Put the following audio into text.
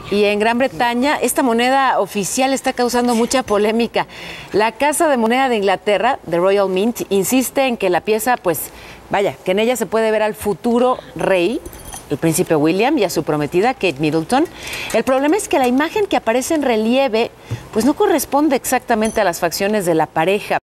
Y en Gran Bretaña, esta moneda oficial está causando mucha polémica. La Casa de Moneda de Inglaterra, The Royal Mint, insiste en que la pieza, pues, vaya, que en ella se puede ver al futuro rey, el príncipe William, y a su prometida Kate Middleton. El problema es que la imagen que aparece en relieve, pues no corresponde exactamente a las facciones de la pareja.